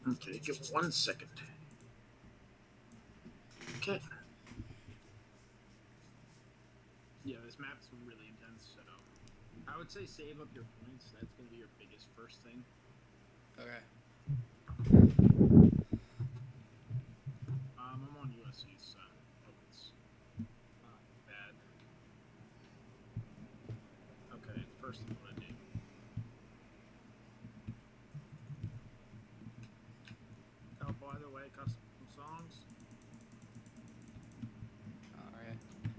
Okay, give 1 second. Okay. Yeah, this map's really intense, so I would say save up your points. That's going to be your biggest first thing. Okay. I'm on USC, so hope it's not bad. Okay, first thing I'm going to do. Oh, by the way, custom songs. Alright.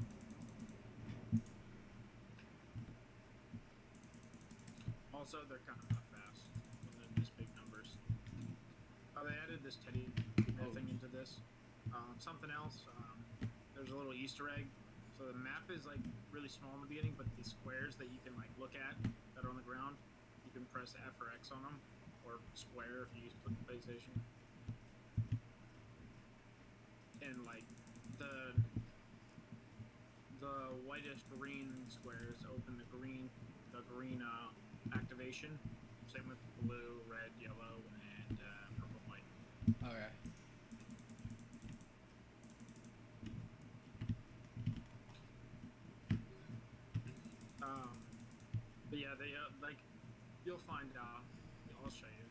Also, they're kind of fast when they're this big numbers. Oh, they added this teddy bear thing into this. Something else. There's a little Easter egg. So the map is like really small in the beginning, but the squares that you can like look at that are on the ground, you can press F or X on them, or square if you use PlayStation. And like the whitish green squares open the green activation. Same with blue, red, yellow, and purple, white. Okay. But yeah, they like you'll find out. I'll show you.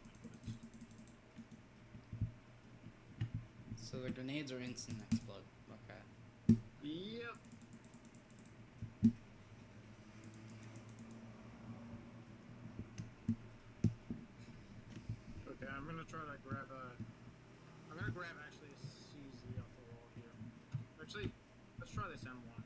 So the grenades are instant explode. Okay. Yep. Okay, I'm gonna try to grab a. I'm gonna grab actually a CZ off the wall here. Actually, let's try this M1.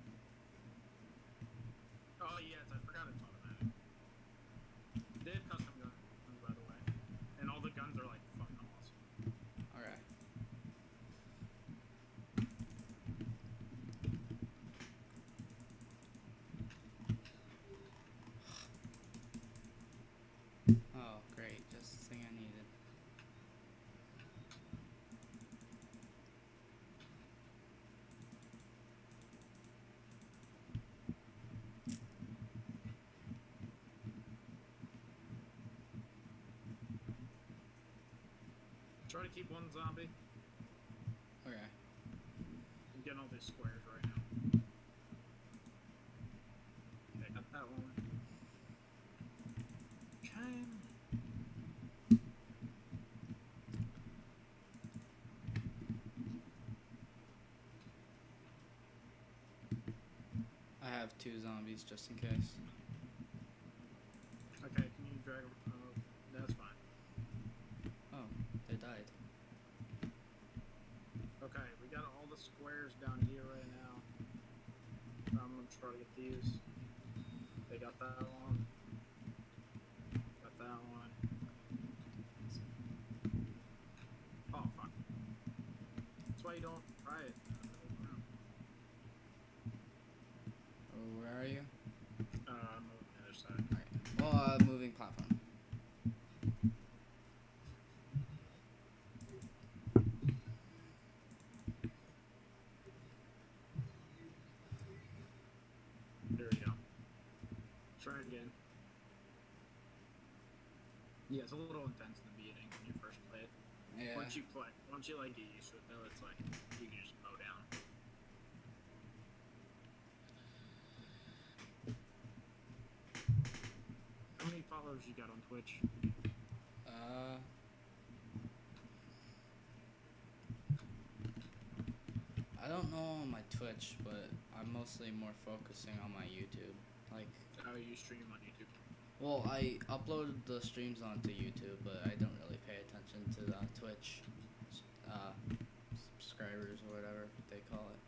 Oh yes, I forgot it's automatic. They have custom guns, by the way, and all the guns are like fucking awesome. Okay. Oh, great. Just the thing I needed. Try to keep one zombie. Okay. I'm getting all these squares right now. Okay, got that one. Okay. I have 2 zombies just in case. Okay, can you drag? That's fine. Oh, they died. Okay, we got all the squares down here right now. I'm gonna try to get these. They got that one. Got that one. Oh fuck. That's why you don't try it. Oh, where are you? I'm moving the other side. Okay. Well, moving platform. There we go. Try it again. Yeah, it's a little intense in the beginning when you first play it. Yeah. Once you like get used to it, though, it's like you can just mow down. How many followers you got on Twitch? I don't know on my Twitch, but I'm mostly more focusing on my YouTube. Like, How you stream on YouTube? well, I upload the streams onto YouTube, but I don't really pay attention to the Twitch uh, subscribers or whatever they call it.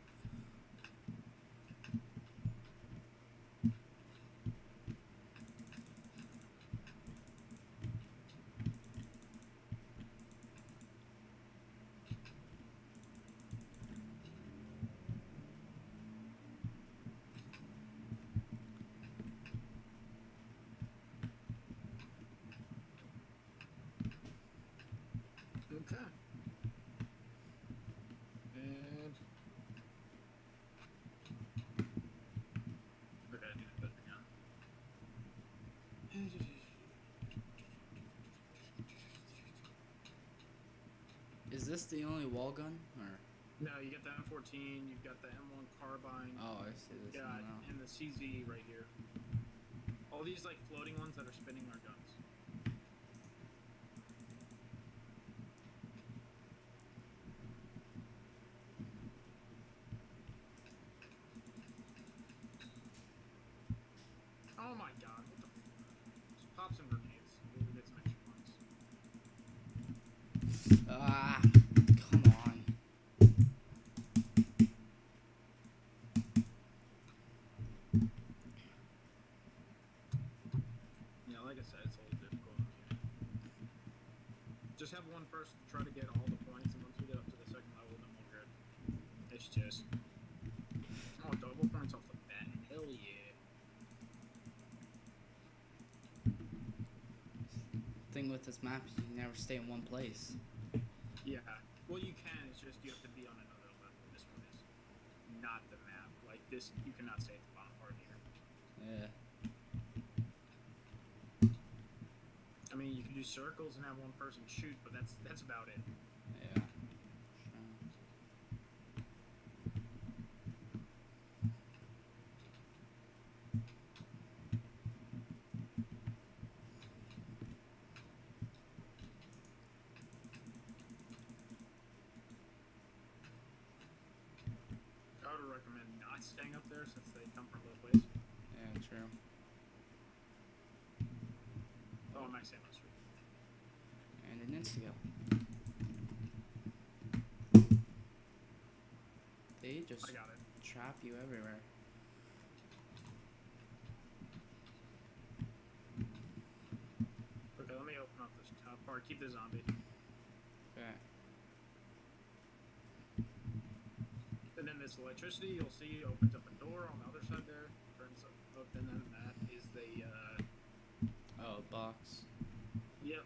Okay. And this the only wall gun, or? No, you got the M14, you've got the M1 carbine. Oh, I see this one now. And the CZ right here. All these like floating ones that are spinning are guns. Oh my god, what the just pop some grenades. We'll get some extra points. Ah, come on. Yeah, like I said, it's a little difficult. Just have one person try to get all the points, and once we get up to the second level, then we'll good. It's just... Oh, double points off the bat. Hell yeah. Thing with this map is you never stay in one place. Yeah. Well, you can. It's just you have to be on another level. This one is not the map. Like this, you cannot stay at the bottom part here. Yeah. I mean, you can do circles and have one person shoot, but that's about it. Yeah. Sure. I would recommend not staying up there since they come from both ways. Yeah, true. Oh, nice ammo sweep. And an insta-kill. They just I got it. trap you everywhere. Okay, let me open up this top part. Keep the zombie. Okay. And then this electricity, you'll see, opens up a door on the other side there. Turns up, and then that is the, Oh, box. yep.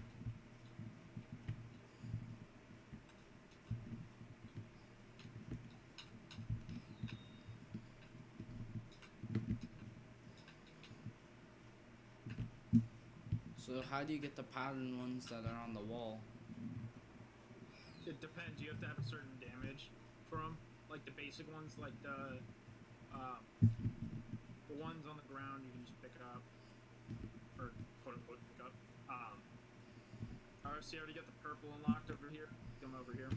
So how do you get the pattern ones that are on the wall? It depends. You have to have a certain damage for them. Like the basic ones, like the ones on the ground, you can just pick it up. Or quote unquote pick up. Alright, see, I already got the purple unlocked over here. Come over here.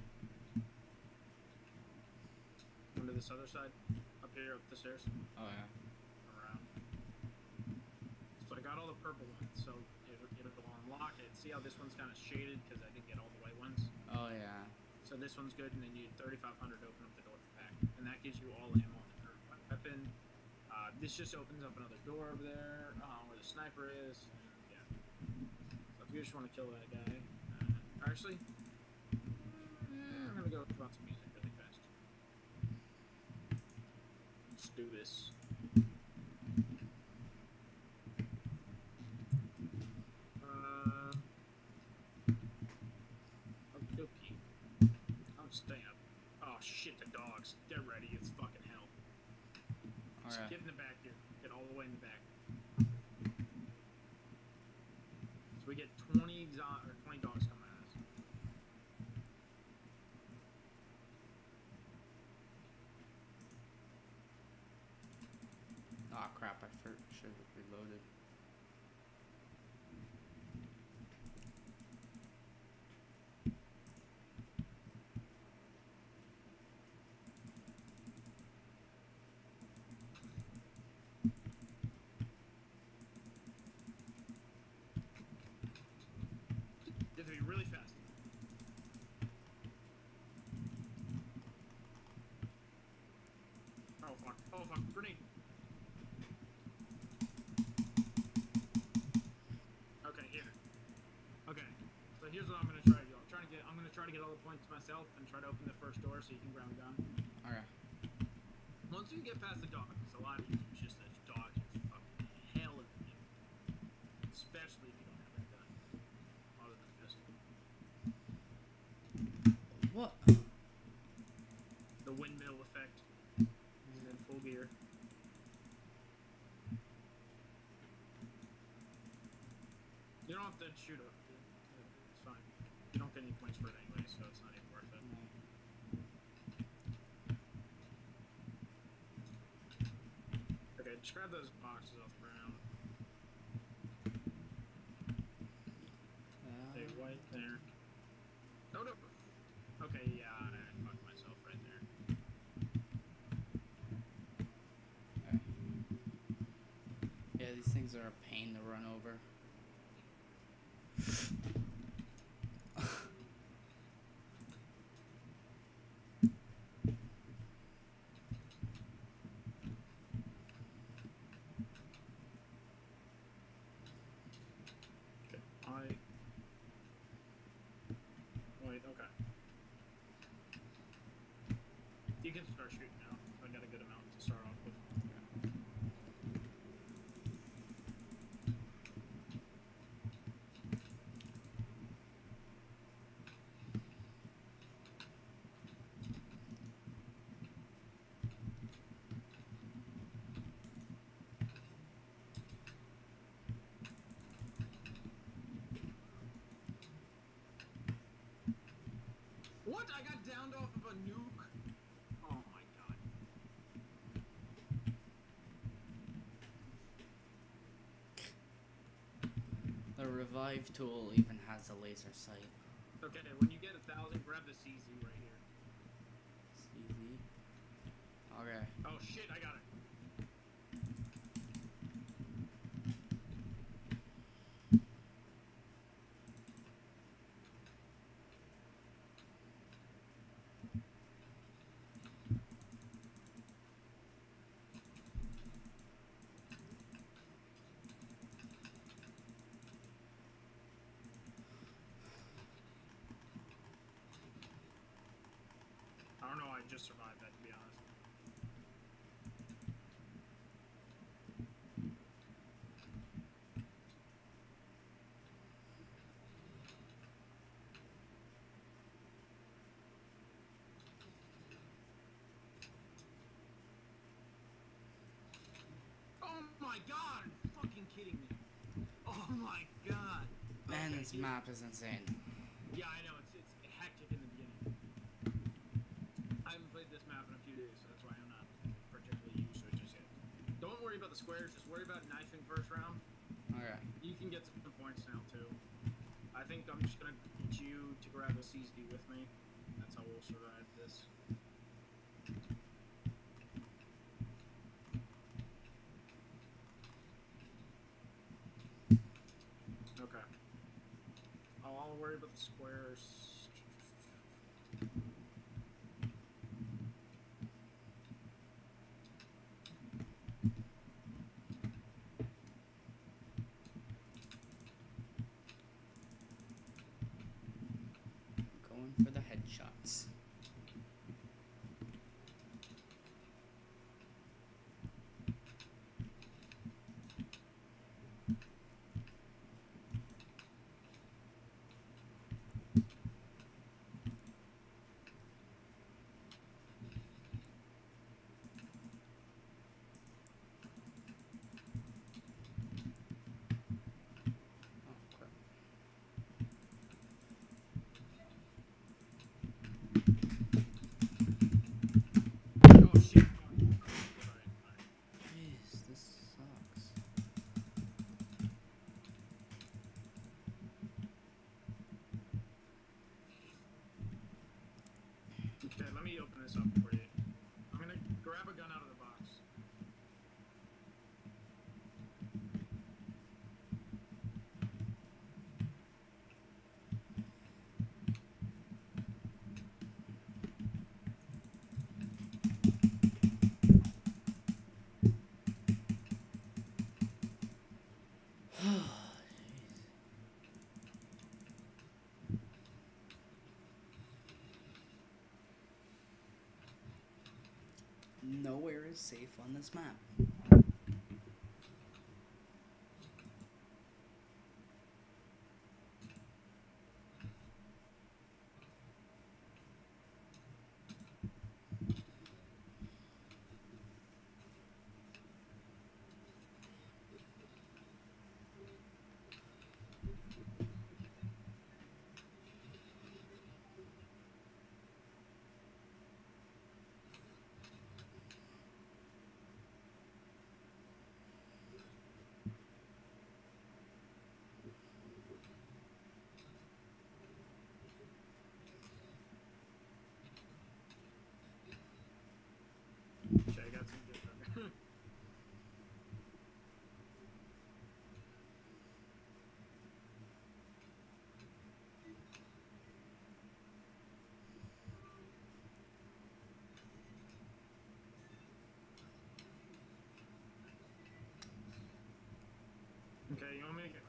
Come to this other side. Up here, up the stairs. Oh yeah. Around. So I got all the purple ones, so it'll unlock it. See how this one's kind of shaded because I didn't get all the white ones? Oh yeah. So this one's good, and then you need 3,500 to open up the door for pack. And that gives you all the ammo on the third weapon. This just opens up another door over there where the sniper is. And yeah. So if you just want to kill that guy. Actually, I'm going to go put on some music really fast. Let's do this. Okay. I'm staying up. Oh shit, the dogs. Get ready, it's fucking hell. Just Alright. get in the back here. Get all the way in the back. So we get 20 dogs coming at us. Ah, crap, I should have reloaded. You have to be really fast. Oh fuck. Oh fuck. Grenade. Okay, here. Okay. So here's what I'm gonna try to do. I'm gonna try to get all the points myself and try to open the first door so you can ground gun. Alright. Once you get past the dog, it's a lot easier. It's just that dog is fucking hell of a game. Especially if you don't have that gun. Other than pistol. What? The windmill effect is in full gear. You don't have to shoot up. It's fine. You don't get any points for it anyway, so it's not even worth it. Okay, just grab those boxes off the ground. Okay, white there. No, no. Okay, yeah, I fucked myself right there. Okay. Yeah, these things are a pain to run over. Okay, wait, okay. You can start shooting now. I got a good amount to start off with. What? I got downed off of a nuke? Oh my god. The revive tool even has a laser sight. Okay, when you get 1,000, grab the CZ right here. CZ. Okay. Oh shit, I got it. I don't know, I just survived that, to be honest. Oh my god, are you fucking kidding me? Oh my god. Man, Okay, this map is insane. Yeah, I know, it's hectic in the beginning. I haven't played this map in a few days, so that's why I'm not particularly used to it just yet. Don't worry about the squares, just worry about knifing first round. Okay. You can get some points now too. I think I'm just gonna get you to grab a CZ with me. That's how we'll survive this. Okay. I'll worry about the squares. Going for the headshots. Oh crap. Oh shit. Sorry. Jeez, this sucks. Okay, let me open this up for you. I'm gonna grab a gun out of the box. Nowhere is safe on this map.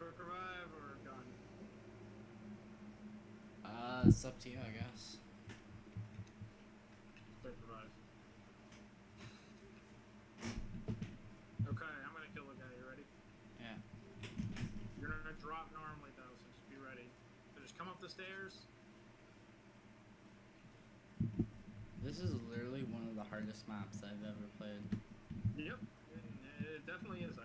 Quick revive or gun? It's up to you, I guess. Quick revive. Okay, I'm gonna kill the guy. You ready? Yeah. You're gonna drop normally though, so just be ready. So just come up the stairs. This is literally one of the hardest maps I've ever played. Yep, it definitely is.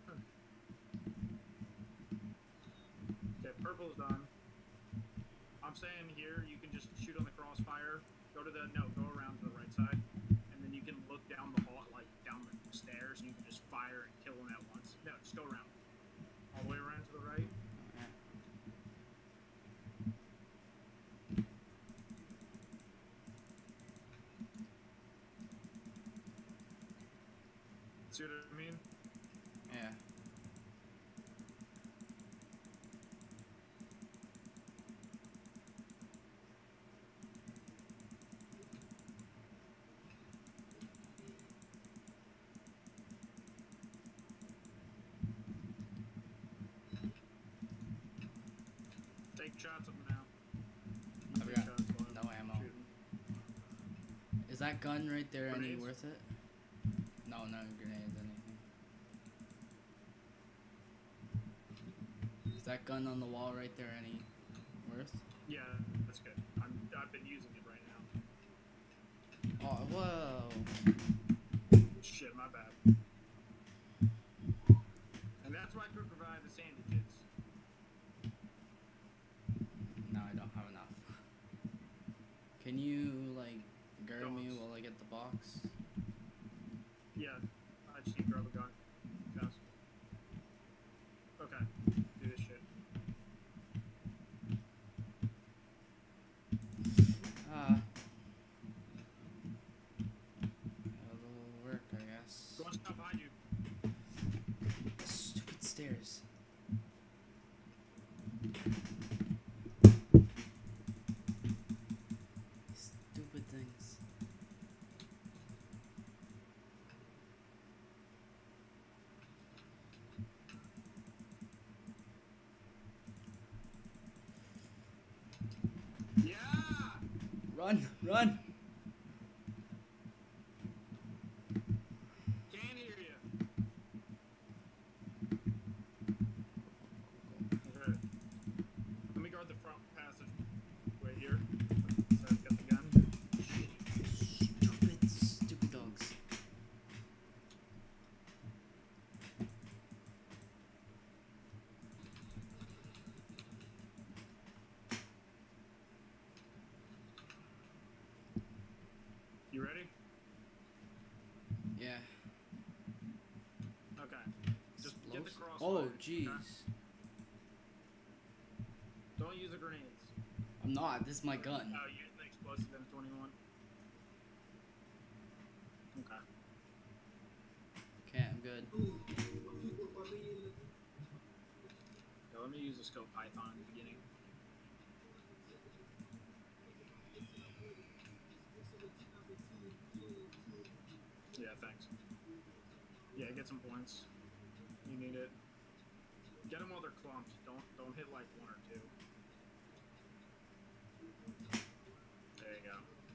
Okay, purple's done. I'm saying here, you can just shoot on the crossfire. Go around to the right side, and then you can look down the hall, like down the stairs, and you can just fire and kill them at once. No, just go around, all the way around to the right. Alright. See what I mean? Yeah. Take shots of them now. I've Take got shots while no I'm ammo. shooting. Is that gun right there any Grenades? worth it? No, no grenades, anything. Is that gun on the wall right there any worth? Yeah, that's good. I've been using it right now. Oh, whoa. Shit, my bad. And that's why quick revive is handy, kids. No, I don't have enough. Can you, like, guard me while I get the box? Yeah, I just need to grab a gun. Fast. Okay, do this shit. It'll work, I guess. Go on, stop behind you. Stupid stairs. Stupid things. Yeah! Run! Run! Can't hear you. Okay. Let me guard the front passage right here. So I've got the gun. Stupid dogs. You ready? Yeah. Okay. Just get the Explosive. crossfire. Oh, jeez. Okay? Don't use the grenades. I'm not. This is my gun. Use the explosive M21. Okay. Okay, I'm good. Yeah, let me use the scope python in the beginning. Yeah, thanks. Yeah, get some points. You need it. Get them while they're clumped. Don't hit like one or two. There you go.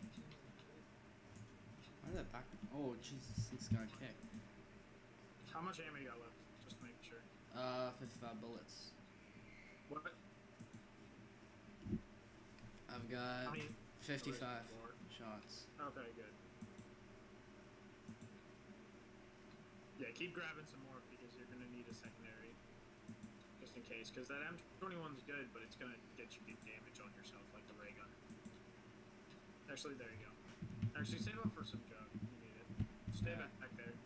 Why did that back? Oh, Jesus, this thing's gonna kick. How much ammo you got left? Just to make sure. 55 bullets. What? I've got How many? 55 Four. shots. Okay, good. Yeah, keep grabbing some more because you're gonna need a secondary, just in case. Because that M21's good, but it's gonna get you good damage on yourself, like the ray gun. Actually, there you go. Actually, save up for some jug. You need it. Stay Yeah. back there.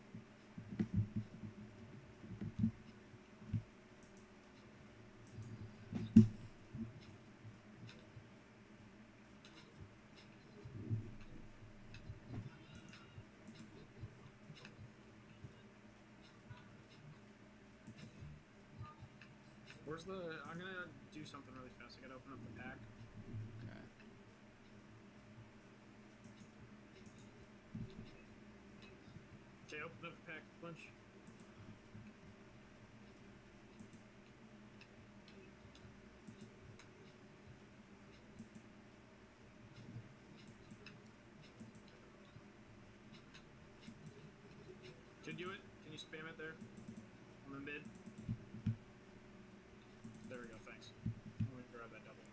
Where's the? I'm gonna do something really fast. I gotta open up the pack. Okay. Okay, open up the pack, punch. spam it there on the mid. There we go. Thanks. Let me grab that double.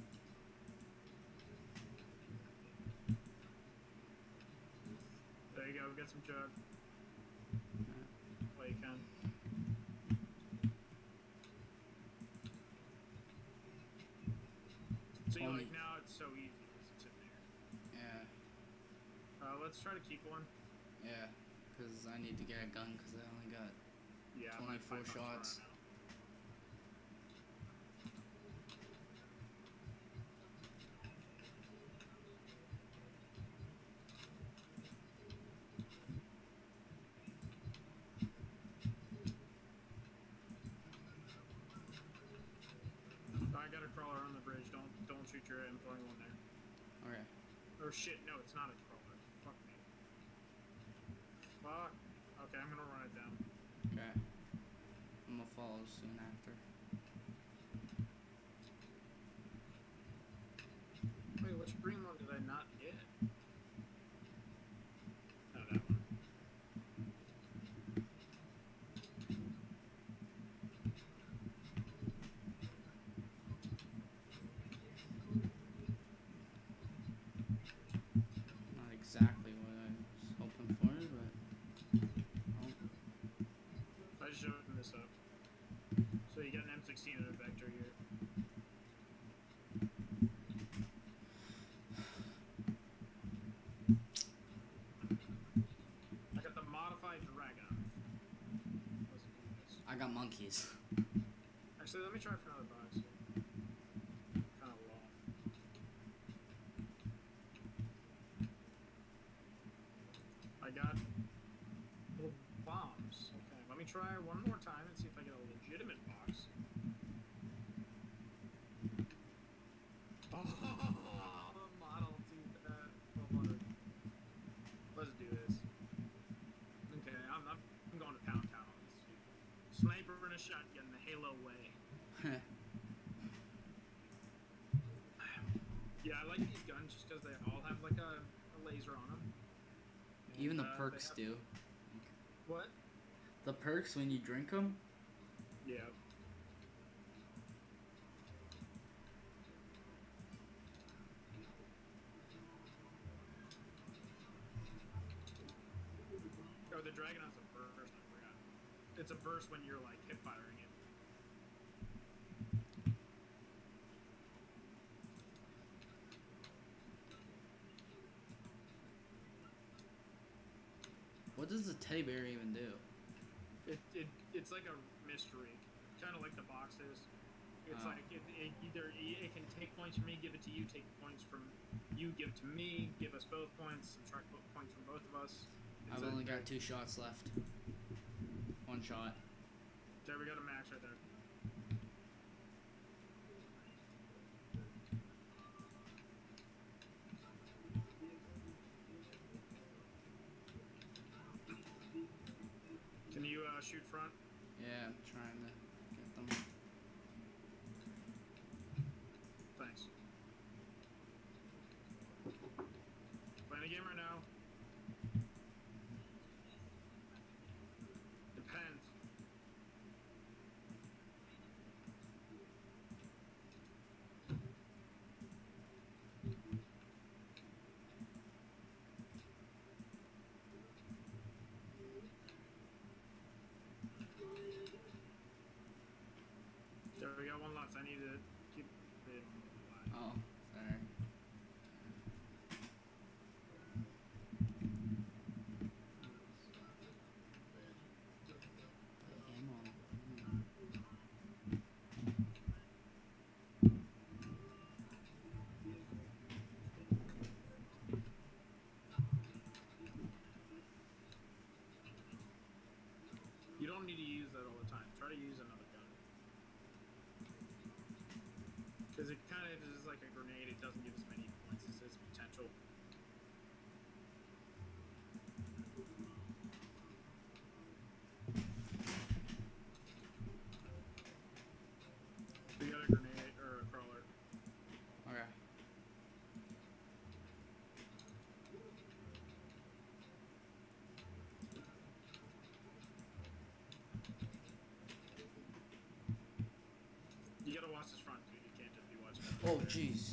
There you go. Get some chug. Well, you can. See, like now it's so easy to sit there. Yeah. Let's try to keep one. Yeah, because I need to get a gun because I only got 24 shots. I got a crawler on the bridge. Don't shoot your M21 there. Okay. Oh shit! No, it's not a crawler. Fuck me. Fuck. Okay, I'm gonna run it down. Okay. I'm gonna follow soon after. Wait, which green one did I not get? Oh, that one. Not exactly what I was hoping for, but I just opened this up. So you got an M16 and a Vector here. I got the modified Dragon. Let's do this. I got monkeys. Actually, let me try for another box. Kind of low. I got little bombs. Okay, let me try one more time and see if I get a legitimate box. Oh, Model 1200. Let's do this. Okay, I'm going to pound town on this dude. Sniper and a shotgun the Halo way. Yeah, I like these guns just because they all have like a laser on them. And, Even the perks do. What? The perks when you drink them? Yeah. Oh, the Dragon has a burst, I forgot. It's a burst when you're like hip firing it. What does the teddy bear even do? It's like a mystery, kind of like the boxes. It's like it either it can take points from me, give it to you, take points from you, give it to me, give us both points, subtract points from both of us. I've only got 2 shots left. 1 shot. There, we got a max right there. Can you shoot front? Yeah, I'm trying to get them. Thanks. Playing a game right now. Depends. There we got one left. I need to keep it alive. Oh, sorry. You don't need to use that all the time. Try to use another gun. Because it kind of is like a grenade. It doesn't give as many points as its potential. We got a grenade or a crawler. Okay. Oh, jeez.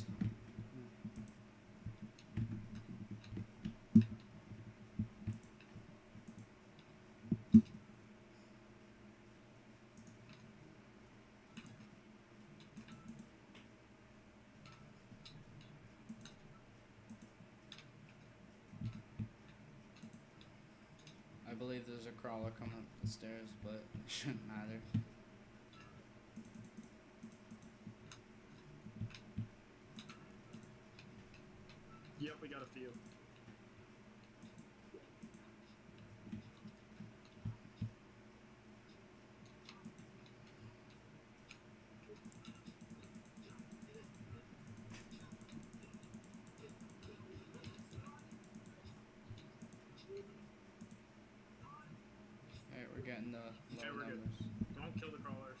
I believe there's a crawler coming up the stairs, but it shouldn't matter. Yep, we got a few. Alright, we're getting the Okay, low we're good. numbers. Don't kill the crawlers.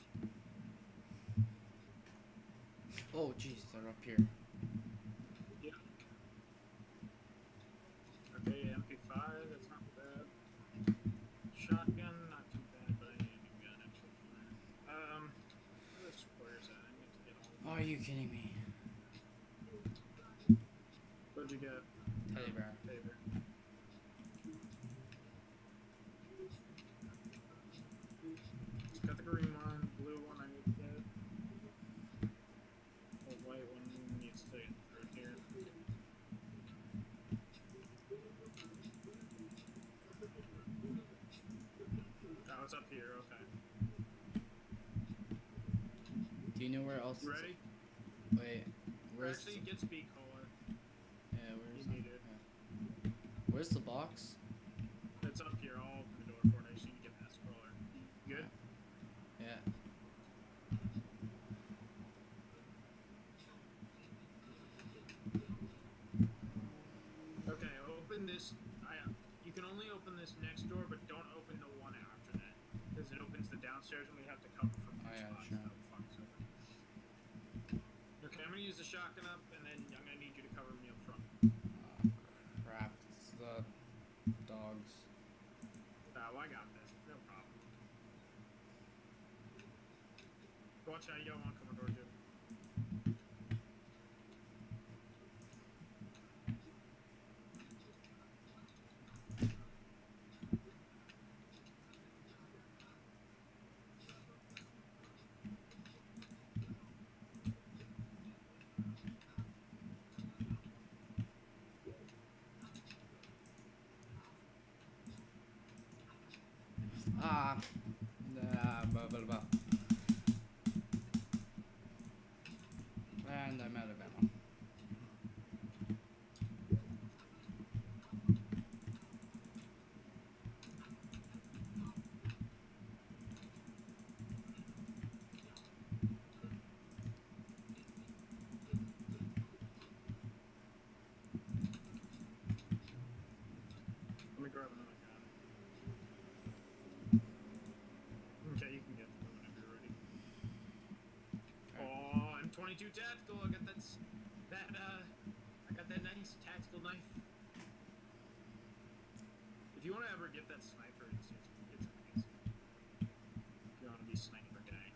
Oh, jeez, they're up here. Yeah. Okay, MP5, that's not bad. Shotgun, not too bad, but I need a new gun actually. Where are the squares at? I need to get all of them. Are you kidding me? What'd you get? Teddy bear. Teddy bear. Got the green one, blue one I need to get. The white one needs to get through here. Oh, it's up here, okay. Do you know where else? You ready? Wait, where's? Actually, get speed caller. Yeah, where's? You need it. Yeah. Where's the box? It's up here. I'll open the door for it. I just need to get past crawler. You good? Yeah. Okay, open this. You can only open this next door, but don't open the one after that, because it opens the downstairs, and we have to cover from Oh, two yeah, spots. sure. So fuck's over. Okay, I'm gonna use the shotgun up, and then I'm gonna need you to cover me up front. Crap. It's the dogs. Oh, I got this. No problem. Watch out, you got one coming towards you. Ah. Blah, blah, blah. And I'm out of ammo. Let me grab another gun. Okay, you can get the one whenever you're ready. Oh, M22 tactical. I got that nice tactical knife. If you want to ever get that sniper, it's amazing. If you want to be sniper guy.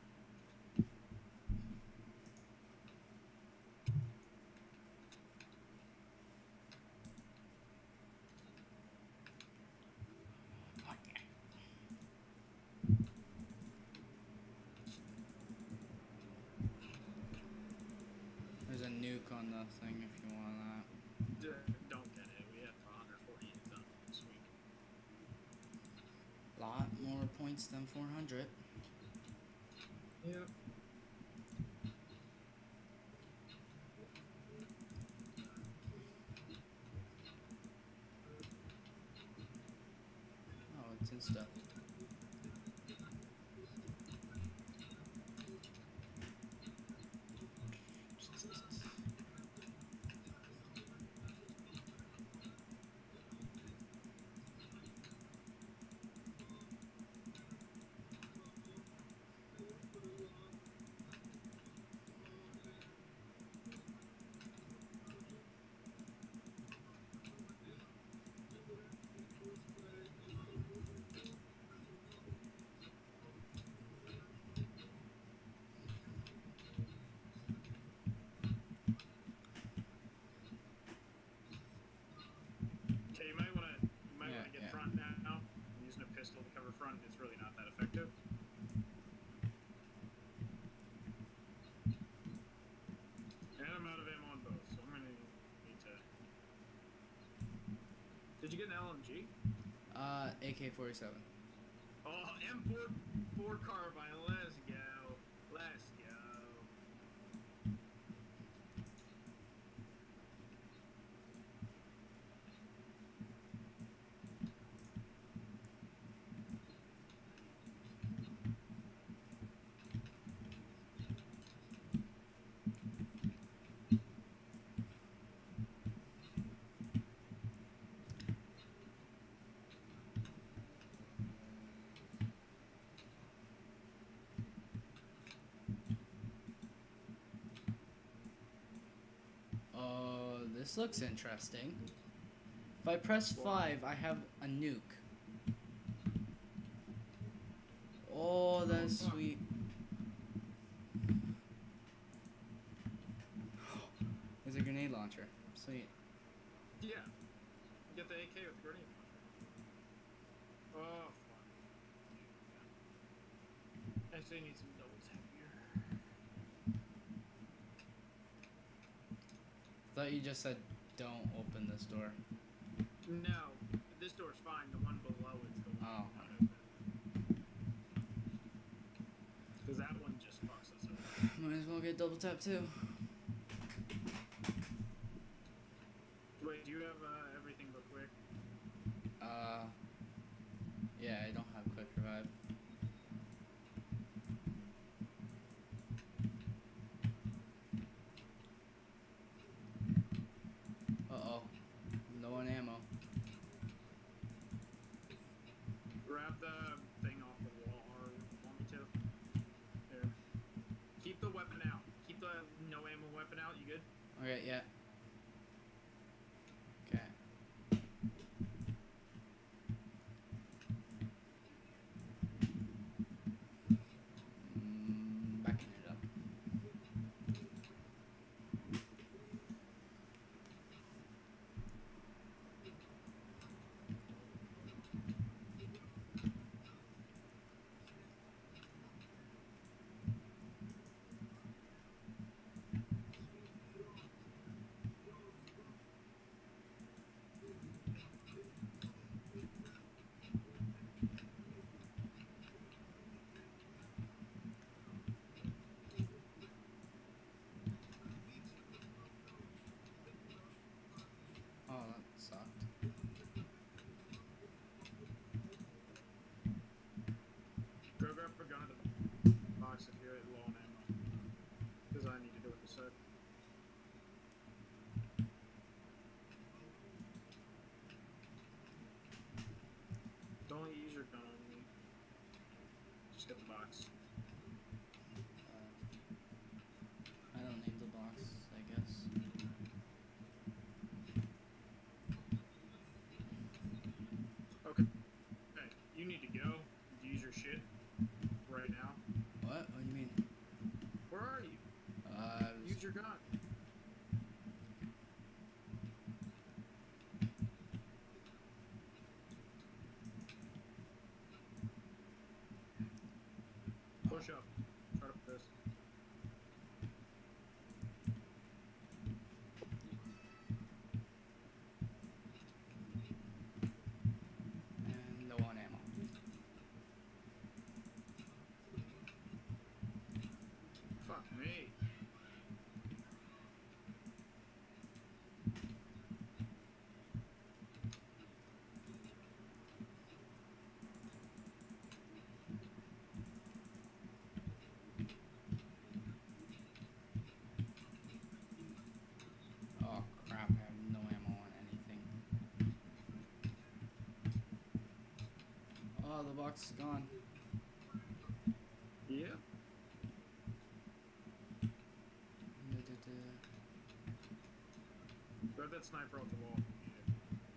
There's a nuke on the thing if you want that. Don't get it. We have 148 done this week. Lot more points than 400. Yep. Oh, it's in stuff. you get an LMG? AK-47. Oh, M4 carbine. Let's go. Let's go. Oh, this looks interesting. If I press 5, I have a nuke. Oh, that's fuck. sweet. There's a grenade launcher. Sweet. Yeah. Get the AK with the grenade. Oh, fuck. Actually, I need some double tap here. Thought you just said don't open this door. No, this door's fine. The one below it's the one Oh. not open. Because that one just fucks us over. Might as well get double tap too. Wait, do you have everything but quick? Yeah, I don't have quick revive. Uh-oh. Low on ammo. Grab the thing off the wall, or want me to? There. Keep the weapon out. Keep the no ammo weapon out. You good? Okay, yeah. Okay. Backing it up. Oh, that sucked. Go grab a gun at the box if you're low on ammo. Because I need to do what you said. Don't use your gun on me. Just get the box. I don't need the box, I guess. Okay. Hey, you need to go. Use your shit right now. What? What do you mean? Where are you? Use your gun. Push up. Try to press. And low on ammo. Fuck me. Oh crap, I have no ammo on anything. Oh, the box is gone. Yeah. Grab that sniper off the wall. Yeah.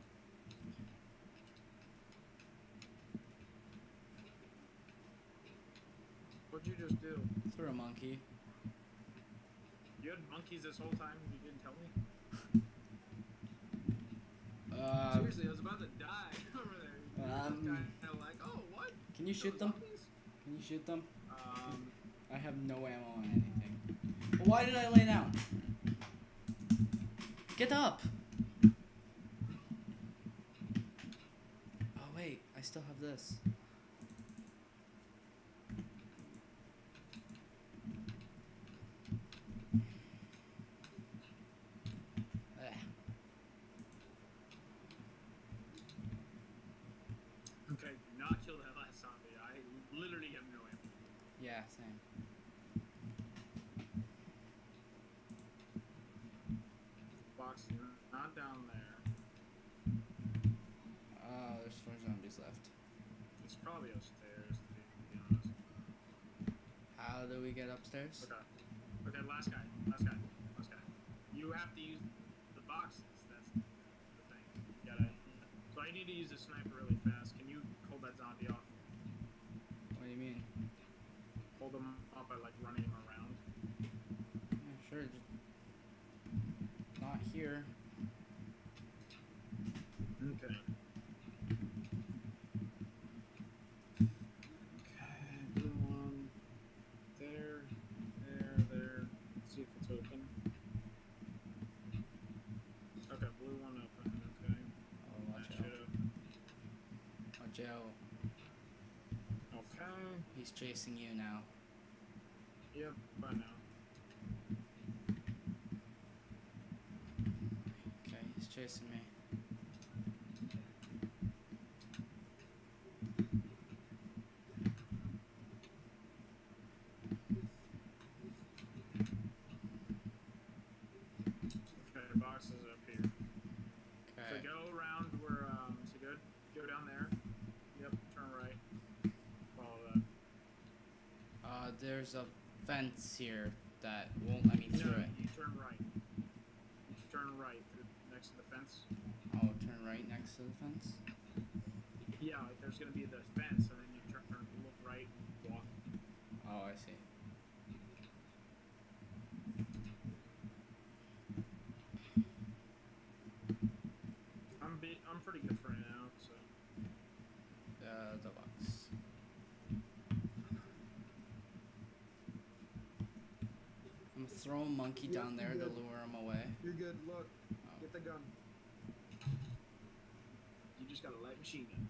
What'd you just do? Through a monkey. You had monkeys this whole time and you didn't tell me? Seriously, I was about to die over there. You were just kinda like, oh, what? Can you shoot Those them? zombies? Can you shoot them? Um, I have no ammo on anything. But why did I lay down? Get up! still have this? Ugh. Okay, do not kill that last zombie. I literally have no ammo. Yeah, same. Box is not down there. Oh, there's 4 zombies left. It's probably upstairs, to be honest. How do we get upstairs? Okay. Okay, last guy. You have to use the boxes. That's the thing. You gotta. So I need to use a sniper really fast. Can you hold that zombie off? What do you mean? Hold him up by like running him around. Yeah, sure. Just not here. Okay. Okay, blue one. There. Let's see if it's open. Okay, blue one open. Okay. Oh, watch That out. should Watch out. Okay. He's chasing you now. Yep, by now. Okay, he's chasing me. Okay, the box is up here. So Okay. go around where, so go down there. Yep, turn right. Follow that. There's a fence here that won't let me No, through it. you turn right. You turn right next to the fence. Oh, turn right next to the fence? Yeah, there's gonna be the fence, and then you turn look right and walk. Oh, I see. I'm pretty good for right now, so. The box. I'm gonna throw a monkey Yep, down there to you're good. lure him away. You're good. Look, Oh. get the gun. You just got a light machine gun.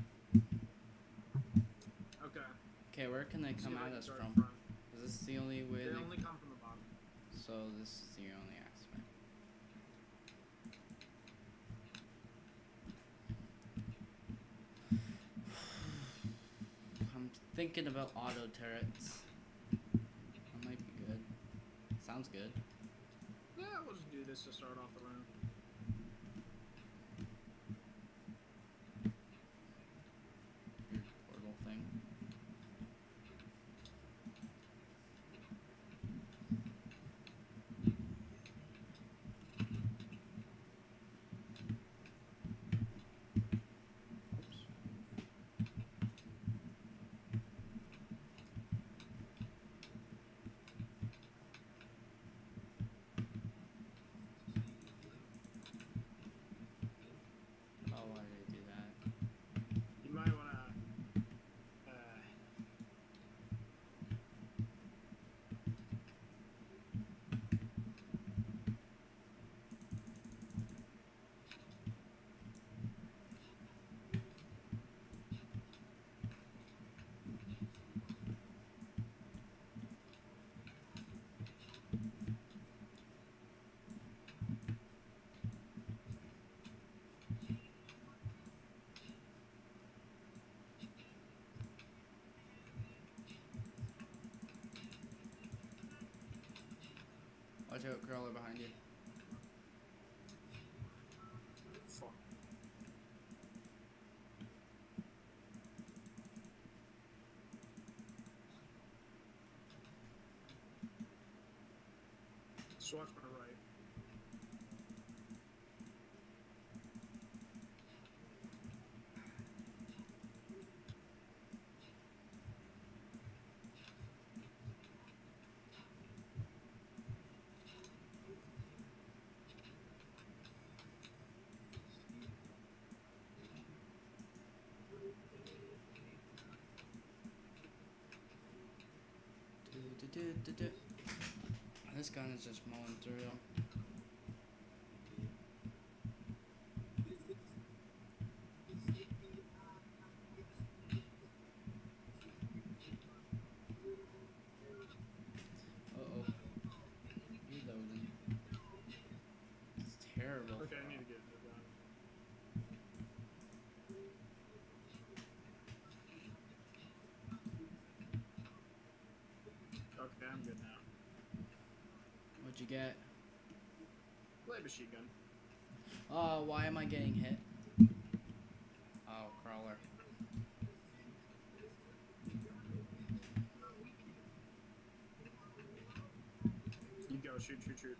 Okay. Okay, where can they See come if I at can us start from? front. Is this the only way They they... only come from the bottom. So this is the only aspect. I'm thinking about auto turrets. That might be good. Sounds good. Yeah, we'll just do this to start off the round. Weird portal thing. Oops. Oh, why did I do that? You might wanna. Watch out, crawler behind you. Fuck. Just watch my right. Do. This gun is just mowing through them. you get? Light machine gun. Why am I getting hit? Oh, crawler. You go, shoot, shoot, shoot.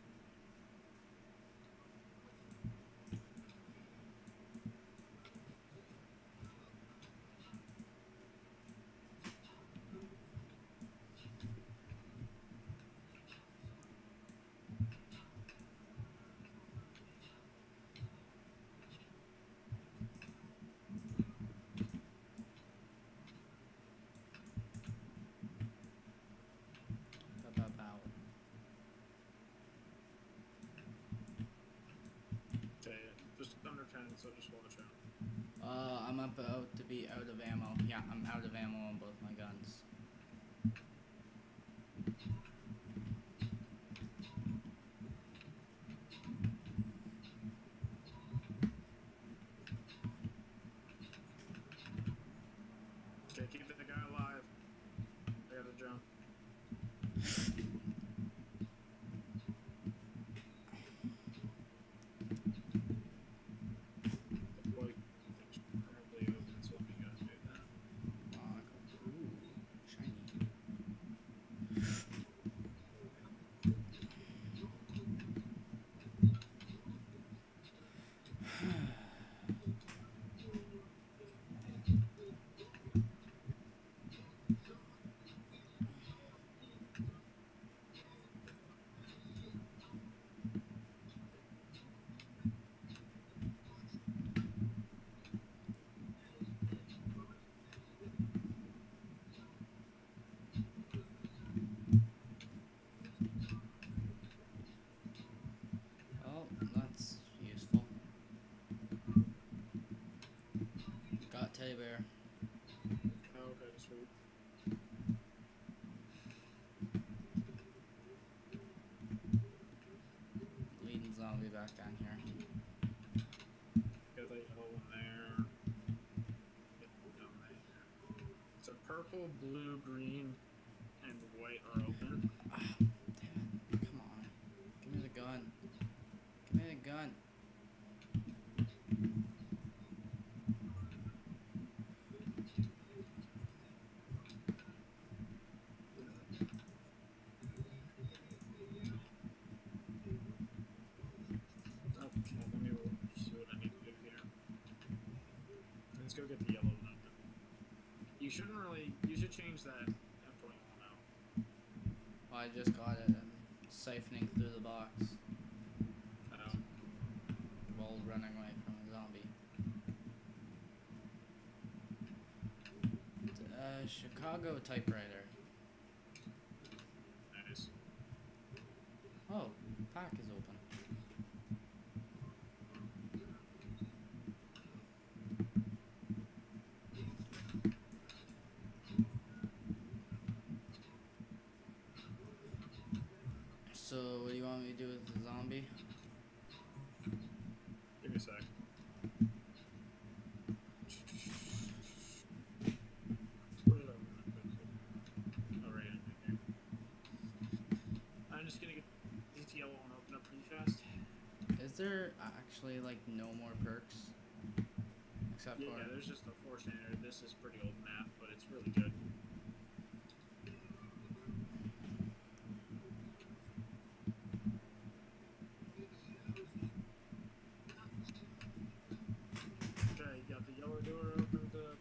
Bow. Okay, just under 10, so just watch out. I'm about to be out of ammo. Yeah, I'm out of ammo on both my guns. Okay, keep the guy alive. I gotta jump. The white thing's probably open, so let me go do that. Ooh, shiny. Oh, that's useful. Got teddy bear. Oh, okay, sweet. Leading zombie back down here. Got that yellow one there. Get down there. So purple, blue, green, and white are open. Ah, damn it. Come on. Give me the gun. Give me the gun. Okay, let me see what I need to do here. Let's go get the yellow one open. You shouldn't really. You should change that F21 out. Well, I just got it and siphoning through the box while running away from a zombie. Chicago typewriter. Nice. Oh, pack is open. So, what do you want me to do with the zombie? Give me a sec. Put it over. Oh, right in here. I'm just gonna get this yellow one open up pretty fast. Is there actually like no more perks? Except Yeah, for there's just a 4 standard. This is pretty old map, but it's really good. Okay, you got the yellow door opened up.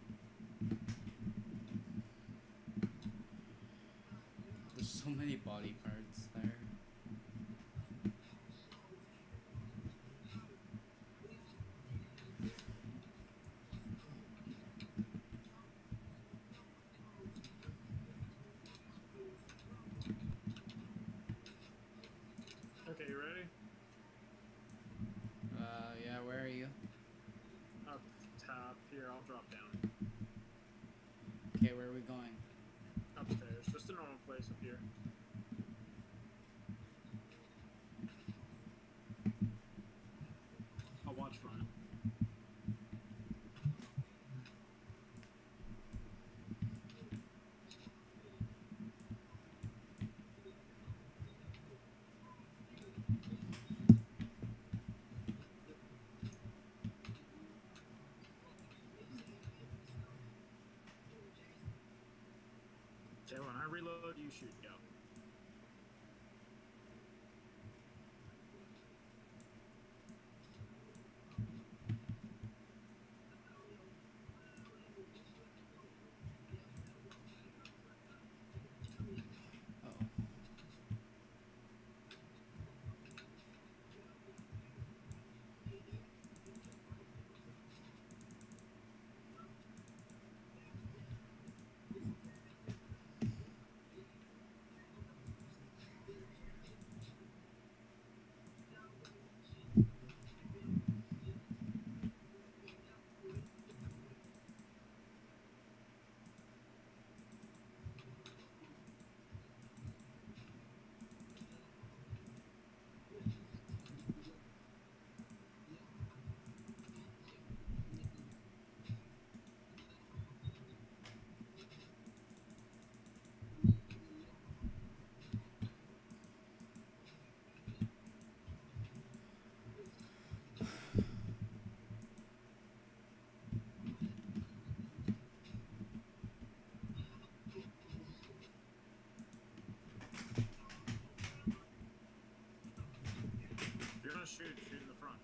there's so many body parts there. Okay, you ready? Yeah, where are you? Up top. Here, I'll drop down. Okay, where are we going? Upstairs. Just a normal place up here. I'll watch front. Okay, when I reload, you shoot. Go. Oh. If you're gonna shoot, shoot in the front.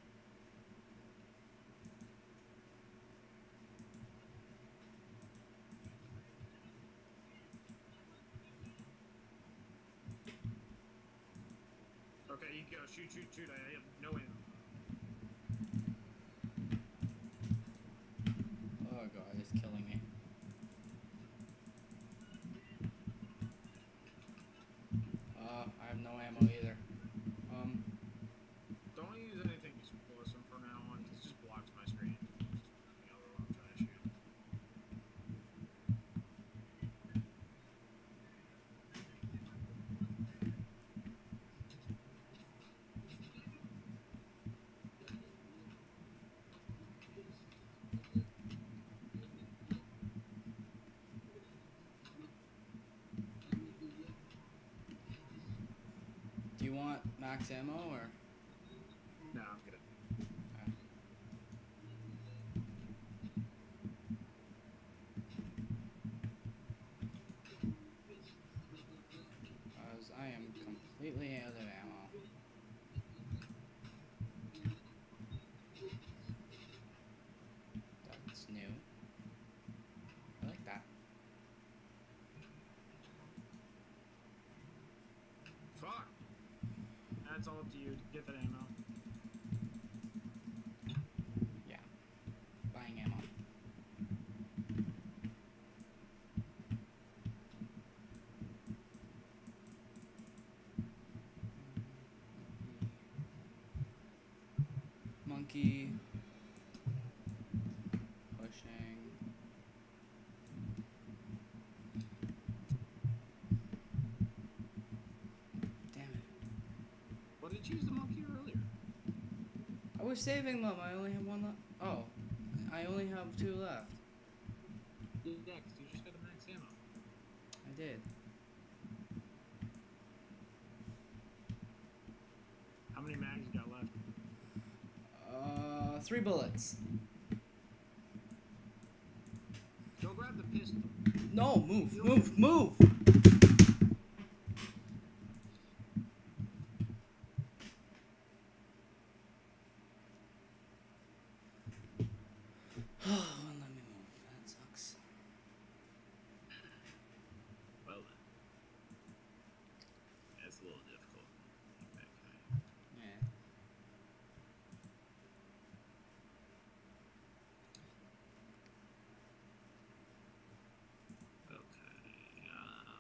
Okay, you go. Shoot, shoot, shoot. I have no ammo. Oh god, he's killing me. I have no ammo either. Don't use anything explosive from now on, because it just blocks my screen. The other one I'm trying to shoot. Do you want max ammo or? No, I'm good. Okay. As I am completely out of ammo. That's new. I like that. Fuck! That's all up to you. Get that ammo. Yeah. Buying ammo. Monkey. Pushing. Damn it. What did you use the monkey earlier? I was saving them. I only have one left. Oh. I only have 2 left. Yeah, because you just got the max ammo. I did. How many mags you got left? 3 bullets. Go grab the pistol. No, move, move, move! Wouldn't let me move. That sucks. Well then. That's a little difficult. Okay. Yeah. Okay.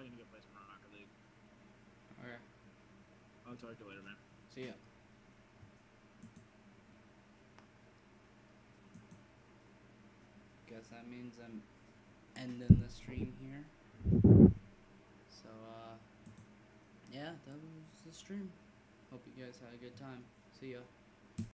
probably gonna go play some Rocket League. Okay. I'll talk to you later, man. See ya. Guess that means I'm ending the stream here. So, yeah, that was the stream. Hope you guys had a good time. See ya.